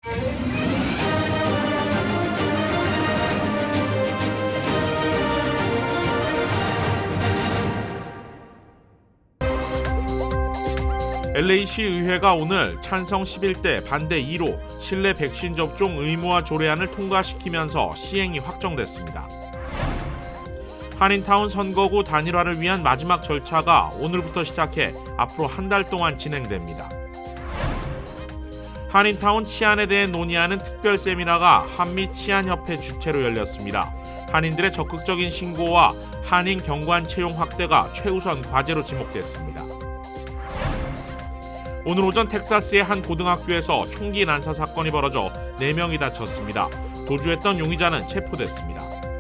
LA시 의회가 오늘 찬성 11대 반대 2로 실내 백신 접종 의무화 조례안을 통과시키면서 시행이 확정됐습니다. 한인타운 선거구 단일화를 위한 마지막 절차가 오늘부터 시작해 앞으로 한 달 동안 진행됩니다. 한인타운 치안에 대해 논의하는 특별 세미나가 한미치안협회 주최로 열렸습니다. 한인들의 적극적인 신고와 한인 경관 채용 확대가 최우선 과제로 지목됐습니다. 오늘 오전 텍사스의 한 고등학교에서 총기 난사 사건이 벌어져 4명이 다쳤습니다. 도주했던 용의자는 체포됐습니다.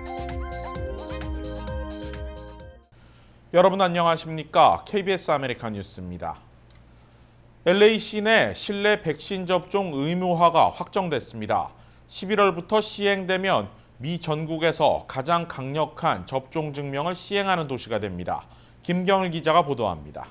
여러분 안녕하십니까? KBS 아메리칸 뉴스입니다. LA 시내 실내 백신 접종 의무화가 확정됐습니다. 11월부터 시행되면 미 전국에서 가장 강력한 접종 증명을 시행하는 도시가 됩니다. 김경일 기자가 보도합니다.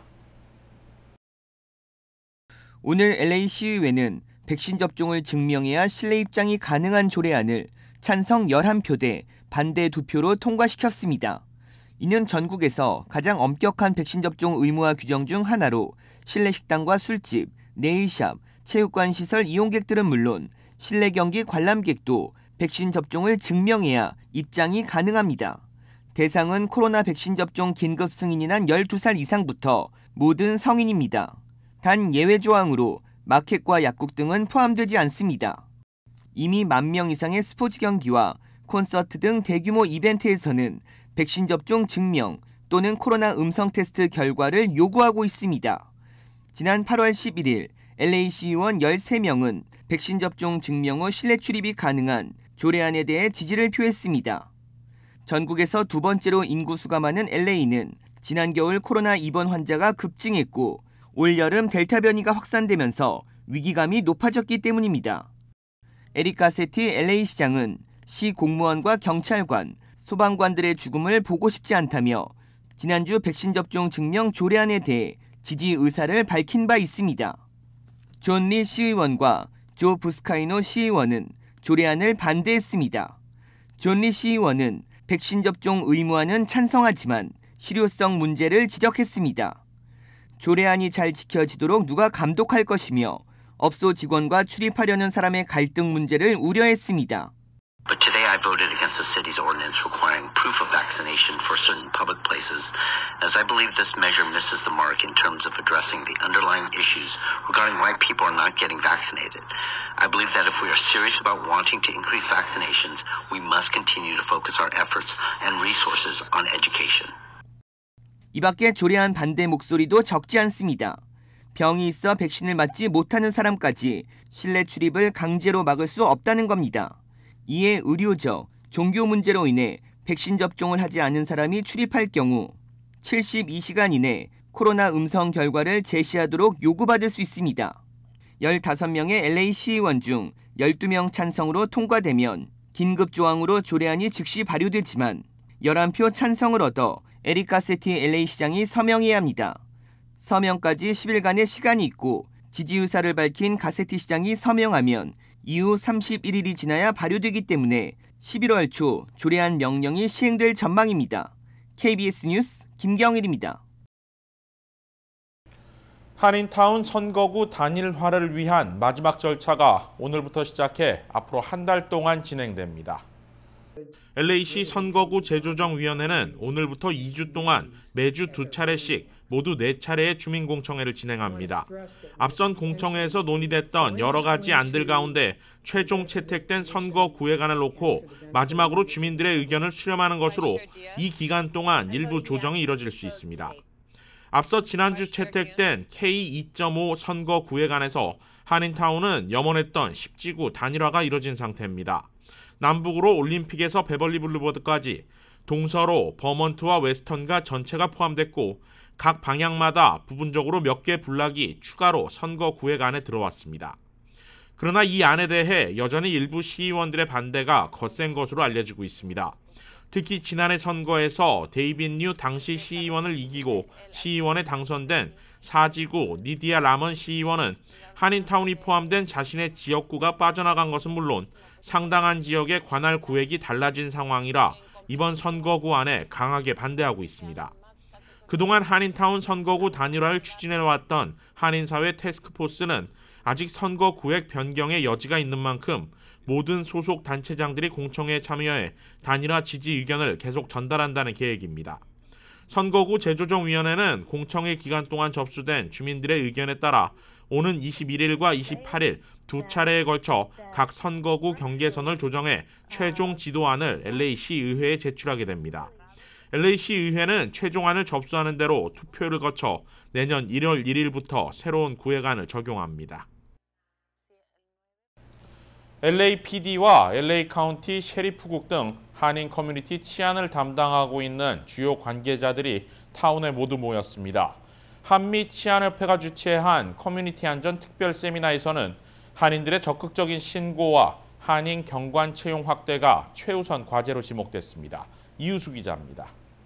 오늘 LA 시의회는 백신 접종을 증명해야 실내 입장이 가능한 조례안을 찬성 11표 대 반대 2표로 통과시켰습니다. 이는 전국에서 가장 엄격한 백신 접종 의무화 규정 중 하나로 실내 식당과 술집, 네일샵, 체육관 시설 이용객들은 물론 실내 경기 관람객도 백신 접종을 증명해야 입장이 가능합니다. 대상은 코로나 백신 접종 긴급 승인이 난 12살 이상부터 모든 성인입니다. 단 예외 조항으로 마켓과 약국 등은 포함되지 않습니다. 이미 10,000명 이상의 스포츠 경기와 콘서트 등 대규모 이벤트에서는 백신 접종 증명 또는 코로나 음성 테스트 결과를 요구하고 있습니다. 지난 8월 11일 LA시 의원 13명은 백신 접종 증명 후 실내 출입이 가능한 조례안에 대해 지지를 표했습니다. 전국에서 두 번째로 인구수가 많은 LA는 지난 겨울 코로나 입원 환자가 급증했고 올 여름 델타 변이가 확산되면서 위기감이 높아졌기 때문입니다. 에릭 가세티 LA시장은 시 공무원과 경찰관, 소방관들의 죽음을 보고 싶지 않다며 지난주 백신 접종 증명 조례안에 대해 지지 의사를 밝힌 바 있습니다. 존 리 시의원과 조 부스카이노 시의원은 조례안을 반대했습니다. 존 리 시의원은 백신 접종 의무화는 찬성하지만 실효성 문제를 지적했습니다. 조례안이 잘 지켜지도록 누가 감독할 것이며 업소 직원과 출입하려는 사람의 갈등 문제를 우려했습니다. But today I voted against the city's ordinance requiring proof of vaccination for certain public places, as I believe this measure misses the mark in terms of addressing the underlying issues regarding why people are not getting vaccinated. I believe that if we are serious about wanting to increase vaccinations, we must continue to focus our efforts and resources on education. 이 밖에 조례안 반대 목소리도 적지 않습니다. 병이 있어 백신을 맞지 못하는 사람까지 실내 출입을 강제로 막을 수 없다는 겁니다. 이에 의료적, 종교 문제로 인해 백신 접종을 하지 않은 사람이 출입할 경우 72시간 이내 코로나 음성 결과를 제시하도록 요구받을 수 있습니다. 15명의 LA 시의원 중 12명 찬성으로 통과되면 긴급 조항으로 조례안이 즉시 발효되지만 11표 찬성을 얻어 에릭 가세티 LA 시장이 서명해야 합니다. 서명까지 10일간의 시간이 있고 지지 의사를 밝힌 가세티 시장이 서명하면 이후 31일이 지나야 발효되기 때문에 11월 초 조례안 명령이 시행될 전망입니다. KBS 뉴스 김경일입니다. 한인타운 선거구 단일화를 위한 마지막 절차가 오늘부터 시작해 앞으로 한 달 동안 진행됩니다. LA시 선거구 재조정위원회는 오늘부터 2주 동안 매주 2차례씩 모두 4차례의 주민공청회를 진행합니다. 앞선 공청회에서 논의됐던 여러 가지 안들 가운데 최종 채택된 선거구획안을 놓고 마지막으로 주민들의 의견을 수렴하는 것으로 이 기간 동안 일부 조정이 이뤄질 수 있습니다. 앞서 지난주 채택된 K2.5 선거구획안에서 한인타운은 염원했던 10지구 단일화가 이뤄진 상태입니다. 남북으로 올림픽에서 베벌리 블루버드까지, 동서로 버먼트와 웨스턴과 전체가 포함됐고 각 방향마다 부분적으로 몇 개 블락이 추가로 선거구획 안에 들어왔습니다. 그러나 이 안에 대해 여전히 일부 시의원들의 반대가 거센 것으로 알려지고 있습니다. 특히 지난해 선거에서 데이빗 뉴 당시 시의원을 이기고 시의원에 당선된 사지구 니디아 라먼 시의원은 한인타운이 포함된 자신의 지역구가 빠져나간 것은 물론 상당한 지역의 관할 구획이 달라진 상황이라 이번 선거구 안에 강하게 반대하고 있습니다. 그동안 한인타운 선거구 단일화를 추진해왔던 한인사회 태스크포스는 아직 선거구획 변경의 여지가 있는 만큼 모든 소속 단체장들이 공청회에 참여해 단일화 지지 의견을 계속 전달한다는 계획입니다. 선거구 재조정위원회는 공청회 기간 동안 접수된 주민들의 의견에 따라 오는 21일과 28일 두 차례에 걸쳐 각 선거구 경계선을 조정해 최종 지도안을 LA시 의회에 제출하게 됩니다. LA시 의회는 최종안을 접수하는 대로 투표를 거쳐 내년 1월 1일부터 새로운 구획안을 적용합니다. LAPD와 LA 카운티 셰리프국 등 한인 커뮤니티 치안을 담당하고 있는 주요 관계자들이 타운에 모두 모였습니다. 한미 치안협회가 주최한 커뮤니티 안전 특별 세미나에서는 한인들의 적극적인 신고와 한인 경관 채용 확대가 최우선 과제로 지목됐습니다. 이유수 기자입니다.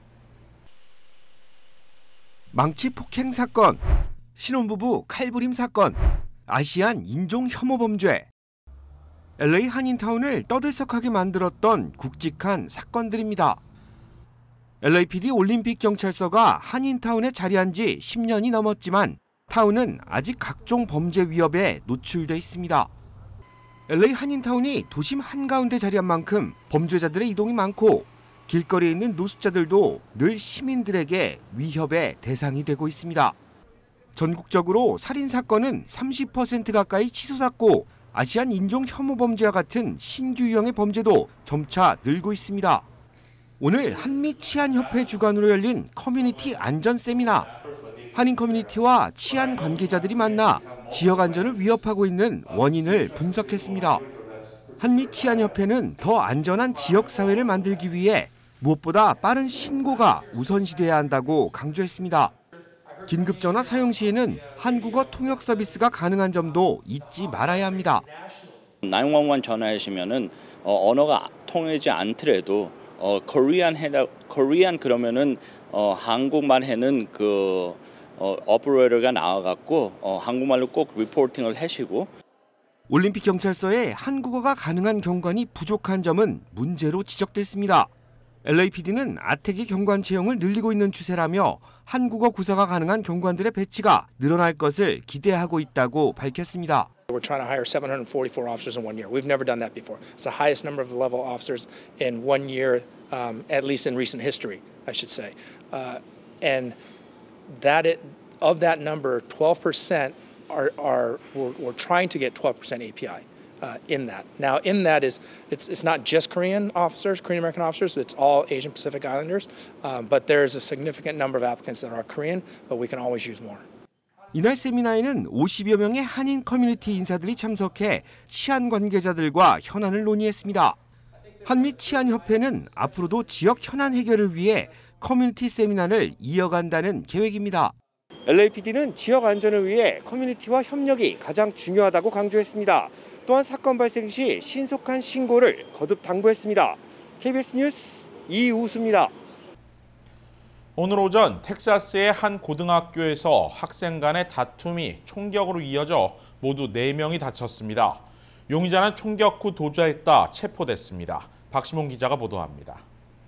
망치 폭행 사건, 신혼부부 칼부림 사건, 아시안 인종 혐오 범죄. LA 한인타운을 떠들썩하게 만들었던 굵직한 사건들입니다. LAPD 올림픽 경찰서가 한인타운에 자리한 지 10년이 넘었지만 타운은 아직 각종 범죄 위협에 노출돼 있습니다. LA 한인타운이 도심 한가운데 자리한 만큼 범죄자들의 이동이 많고 길거리에 있는 노숙자들도 늘 시민들에게 위협의 대상이 되고 있습니다. 전국적으로 살인사건은 30% 가까이 치솟았고 아시안 인종 혐오 범죄와 같은 신규 유형의 범죄도 점차 늘고 있습니다. 오늘 한미치안협회 주관으로 열린 커뮤니티 안전 세미나. 한인 커뮤니티와 치안 관계자들이 만나 지역 안전을 위협하고 있는 원인을 분석했습니다. 한미치안협회는 더 안전한 지역사회를 만들기 위해 무엇보다 빠른 신고가 우선시돼야 한다고 강조했습니다. 긴급전화 사용 시에는 한국어 통역 서비스가 가능한 점도 잊지 말아야 합니다. 911 전화하시면은 언어가 통하지 않더라도 코리안 그러면은 한국말 하는 그 오퍼레이터가 나와갖고 한국말로 꼭 리포팅을 하시고. 올림픽 경찰서에 한국어가 가능한 경관이 부족한 점은 문제로 지적됐습니다. LAPD는 아태기 경관 채용을 늘리고 있는 추세라며 한국어 구사가 가능한 경관들의 배치가 늘어날 것을 기대하고 있다고 밝혔습니다. We're trying to hire 744 officers in 1 year. We've never done that before. It's the highest number of level officers in 1 year, at least in recent history, I should say. And of that number, 12% we're trying to get 12% API. In that. Now, in that it's not just Korean American officers, it's all Asian Pacific Islanders, but there's a significant number of applicants that are Korean, but we can always use more. 이날 세미나에는 50여 명의 한인 커뮤니티 인사들이 참석해 치안 관계자들과 현안을 논의했습니다. 한미 치안협회는 앞으로도 지역 현안 해결을 위해 커뮤니티 세미나를 이어간다는 계획입니다. LAPD는 지역 안전을 위해 커뮤니티와 협력이 가장 중요하다고 강조했습니다. 또한 사건 발생 시 신속한 신고를 거듭 당부했습니다. KBS 뉴스 이우수입니다. 오늘 오전 텍사스의 한 고등학교에서 학생 간의 다툼이 총격으로 이어져 모두 4명이 다쳤습니다. 용의자는 총격 후 도주했다 체포됐습니다. 박시몬 기자가 보도합니다.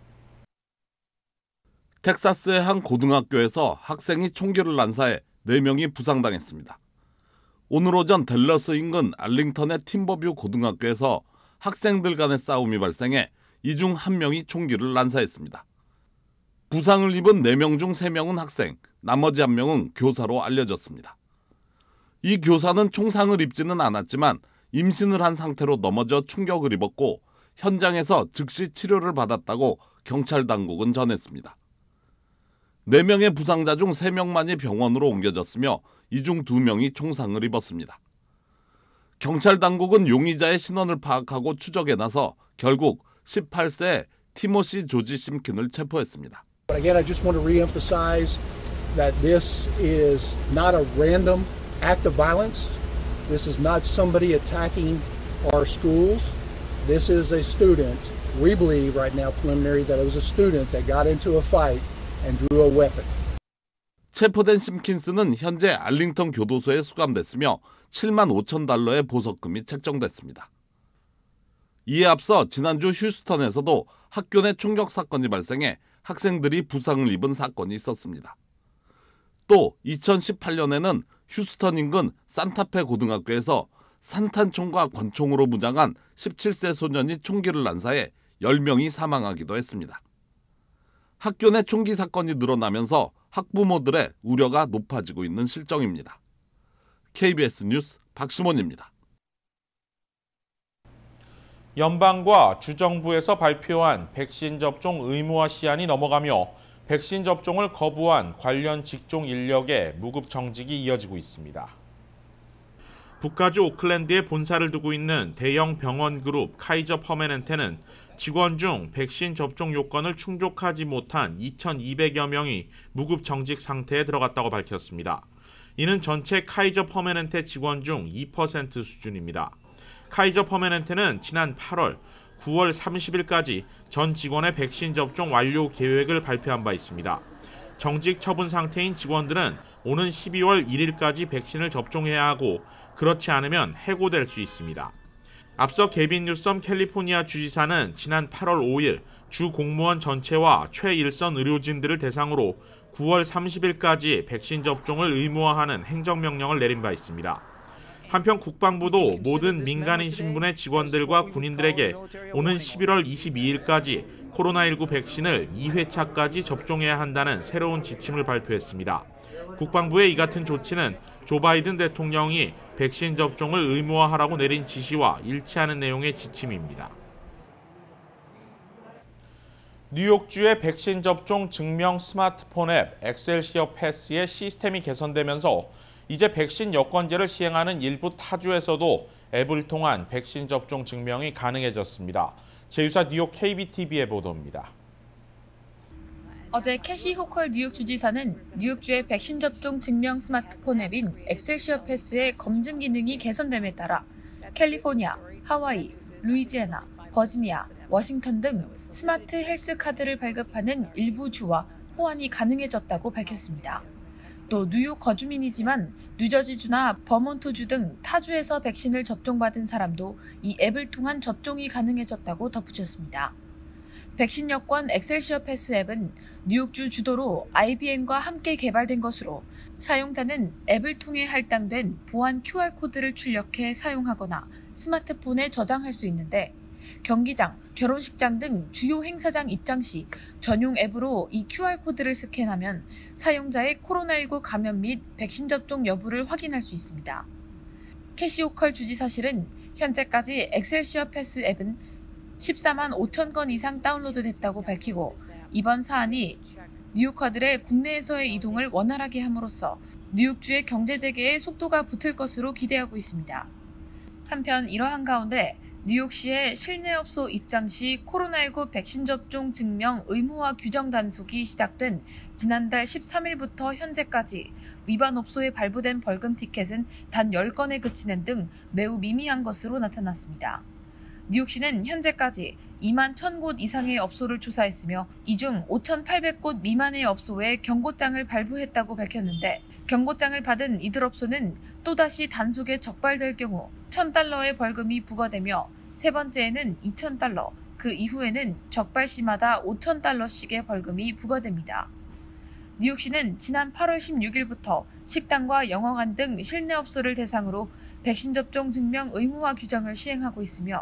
텍사스의 한 고등학교에서 학생이 총기를 난사해 4명이 부상당했습니다. 오늘 오전 댈러스 인근 알링턴의 팀버뷰 고등학교에서 학생들 간의 싸움이 발생해 이 중 1명이 총기를 난사했습니다. 부상을 입은 4명 중 3명은 학생, 나머지 1명은 교사로 알려졌습니다. 이 교사는 총상을 입지는 않았지만 임신을 한 상태로 넘어져 충격을 입었고 현장에서 즉시 치료를 받았다고 경찰 당국은 전했습니다. 4명의 부상자 중 3명만이 병원으로 옮겨졌으며 이 중 2명이 총상을 입었습니다. 경찰 당국은 용의자의 신원을 파악하고 추적에 나서 결국 18세 티모시 조지 심킨을 체포했습니다. Again, I just want to reemphasize that this is not a random act of violence. This is not somebody attacking our schools. This is a student We believe right now, preliminary, that it was a student that got into a fight and drew a weapon. 체포된 심킨스는 현재 알링턴 교도소에 수감됐으며 7만 5천 달러의 보석금이 책정됐습니다. 이에 앞서 지난주 휴스턴에서도 학교 내 총격 사건이 발생해 학생들이 부상을 입은 사건이 있었습니다. 또 2018년에는 휴스턴 인근 산타페 고등학교에서 산탄총과 권총으로 무장한 17세 소년이 총기를 난사해 10명이 사망하기도 했습니다. 학교 내 총기 사건이 늘어나면서 학부모들의 우려가 높아지고 있는 실정입니다. KBS 뉴스 박시몬입니다. 연방과 주정부에서 발표한 백신 접종 의무화 시한이 넘어가며 백신 접종을 거부한 관련 직종 인력의 무급 정직이 이어지고 있습니다. 북가주 오클랜드에 본사를 두고 있는 대형 병원 그룹 카이저 퍼머넨테는 직원 중 백신 접종 요건을 충족하지 못한 2,200여 명이 무급 정직 상태에 들어갔다고 밝혔습니다. 이는 전체 카이저 퍼머넨테 직원 중 2% 수준입니다. 카이저 퍼머넨테는 지난 8월, 9월 30일까지 전 직원의 백신 접종 완료 계획을 발표한 바 있습니다. 정직 처분 상태인 직원들은 오는 12월 1일까지 백신을 접종해야 하고 그렇지 않으면 해고될 수 있습니다. 앞서 게빈 뉴섬 캘리포니아 주지사는 지난 8월 5일 주 공무원 전체와 최일선 의료진들을 대상으로 9월 30일까지 백신 접종을 의무화하는 행정명령을 내린 바 있습니다. 한편 국방부도 모든 민간인 신분의 직원들과 군인들에게 오는 11월 22일까지 코로나19 백신을 2회차까지 접종해야 한다는 새로운 지침을 발표했습니다. 국방부의 이 같은 조치는 조 바이든 대통령이 백신 접종을 의무화하라고 내린 지시와 일치하는 내용의 지침입니다. 뉴욕주의 백신 접종 증명 스마트폰 앱 엑셀시어 패스의 시스템이 개선되면서 이제 백신 여권제를 시행하는 일부 타주에서도 앱을 통한 백신 접종 증명이 가능해졌습니다. 제휴사 뉴욕 KBTV의 보도입니다. 어제 캐시 호컬 뉴욕 주지사는 뉴욕주의 백신 접종 증명 스마트폰 앱인 엑셀시어 패스의 검증 기능이 개선됨에 따라 캘리포니아, 하와이, 루이지애나, 버지니아, 워싱턴 등 스마트 헬스 카드를 발급하는 일부 주와 호환이 가능해졌다고 밝혔습니다. 또 뉴욕 거주민이지만 뉴저지주나 버몬트주 등 타주에서 백신을 접종받은 사람도 이 앱을 통한 접종이 가능해졌다고 덧붙였습니다. 백신 여권 엑셀시어 패스 앱은 뉴욕주 주도로 IBM과 함께 개발된 것으로 사용자는 앱을 통해 할당된 보안 QR코드를 출력해 사용하거나 스마트폰에 저장할 수 있는데 경기장, 결혼식장 등 주요 행사장 입장 시 전용 앱으로 이 QR코드를 스캔하면 사용자의 코로나19 감염 및 백신 접종 여부를 확인할 수 있습니다. 캐시 호컬 주지사실은 현재까지 엑셀시어 패스 앱은 14만 5천 건 이상 다운로드됐다고 밝히고 이번 사안이 뉴요커들의 국내에서의 이동을 원활하게 함으로써 뉴욕주의 경제 재개에 속도가 붙을 것으로 기대하고 있습니다. 한편 이러한 가운데 뉴욕시의 실내업소 입장 시 코로나19 백신 접종 증명 의무화 규정 단속이 시작된 지난달 13일부터 현재까지 위반 업소에 발부된 벌금 티켓은 단 10건에 그치는 등 매우 미미한 것으로 나타났습니다. 뉴욕시는 현재까지 2만 1,000곳 이상의 업소를 조사했으며 이 중 5,800곳 미만의 업소에 경고장을 발부했다고 밝혔는데 경고장을 받은 이들 업소는 또다시 단속에 적발될 경우 $1,000의 벌금이 부과되며 세 번째에는 $2,000, 그 이후에는 적발 시마다 $5,000씩의 벌금이 부과됩니다. 뉴욕시는 지난 8월 16일부터 식당과 영화관 등 실내업소를 대상으로 백신 접종 증명 의무화 규정을 시행하고 있으며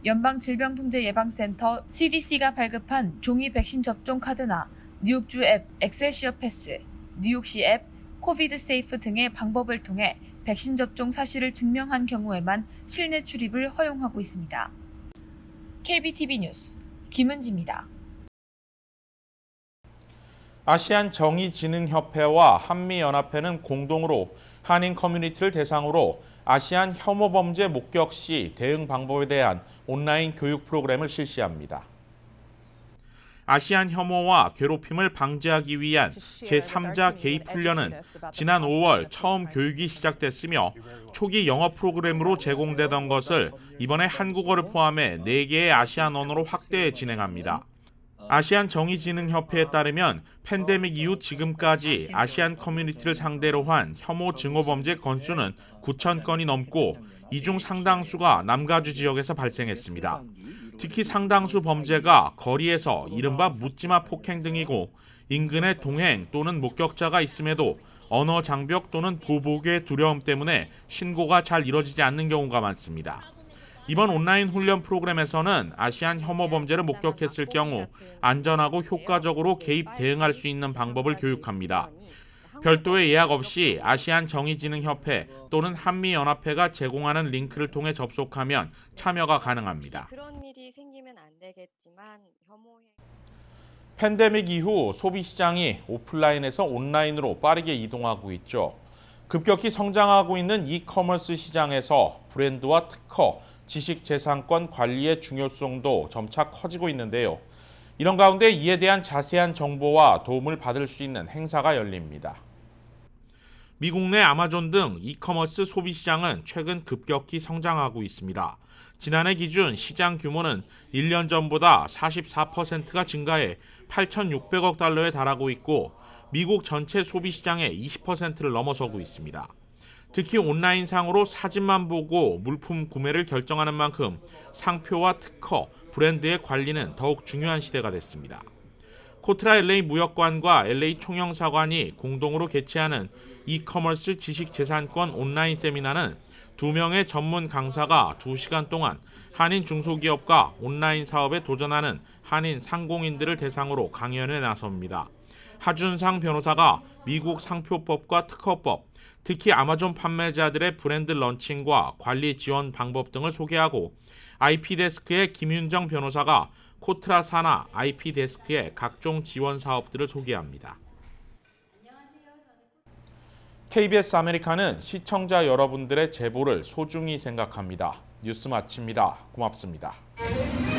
연방질병통제예방센터 CDC가 발급한 종이 백신 접종 카드나 뉴욕주 앱 엑셀시어 패스, 뉴욕시 앱 코비드 세이프 등의 방법을 통해 백신 접종 사실을 증명한 경우에만 실내 출입을 허용하고 있습니다. KBTV 뉴스 김은지입니다. 아시안 정의진흥협회와 한미연합회는 공동으로 한인 커뮤니티를 대상으로 아시안 혐오 범죄 목격 시 대응 방법에 대한 온라인 교육 프로그램을 실시합니다. 아시안 혐오와 괴롭힘을 방지하기 위한 제3자 개입 훈련은 지난 5월 처음 교육이 시작됐으며 초기 영어 프로그램으로 제공되던 것을 이번에 한국어를 포함해 4개의 아시안 언어로 확대 진행합니다. 아시안 정의진흥협회에 따르면 팬데믹 이후 지금까지 아시안 커뮤니티를 상대로 한 혐오 증오 범죄 건수는 9,000건이 넘고 이 중 상당수가 남가주 지역에서 발생했습니다. 특히 상당수 범죄가 거리에서 이른바 묻지마 폭행 등이고 인근에 동행 또는 목격자가 있음에도 언어 장벽 또는 보복의 두려움 때문에 신고가 잘 이뤄지지 않는 경우가 많습니다. 이번 온라인 훈련 프로그램에서는 아시안 혐오 범죄를 목격했을 경우 안전하고 효과적으로 개입 대응할 수 있는 방법을 교육합니다. 별도의 예약 없이 아시안 정의진흥협회 또는 한미연합회가 제공하는 링크를 통해 접속하면 참여가 가능합니다. 그런 일이 생기면 안 되겠지만 팬데믹 이후 소비시장이 오프라인에서 온라인으로 빠르게 이동하고 있죠. 급격히 성장하고 있는 이커머스 시장에서 브랜드와 특허, 지식재산권 관리의 중요성도 점차 커지고 있는데요. 이런 가운데 이에 대한 자세한 정보와 도움을 받을 수 있는 행사가 열립니다. 미국 내 아마존 등 이커머스 소비시장은 최근 급격히 성장하고 있습니다. 지난해 기준 시장 규모는 1년 전보다 44%가 증가해 8,600억 달러에 달하고 있고 미국 전체 소비시장의 20%를 넘어서고 있습니다. 특히 온라인상으로 사진만 보고 물품 구매를 결정하는 만큼 상표와 특허, 브랜드의 관리는 더욱 중요한 시대가 됐습니다. 코트라 LA 무역관과 LA 총영사관이 공동으로 개최하는 이커머스 지식재산권 온라인 세미나는 2명의 전문 강사가 2시간 동안 한인 중소기업과 온라인 사업에 도전하는 한인 상공인들을 대상으로 강연에 나섭니다. 하준상 변호사가 미국 상표법과 특허법, 특히 아마존 판매자들의 브랜드 런칭과 관리 지원 방법 등을 소개하고 IP데스크의 김윤정 변호사가 코트라 산하 IP데스크의 각종 지원 사업들을 소개합니다. KBS 아메리카는 시청자 여러분들의 제보를 소중히 생각합니다. 뉴스 마칩니다. 고맙습니다.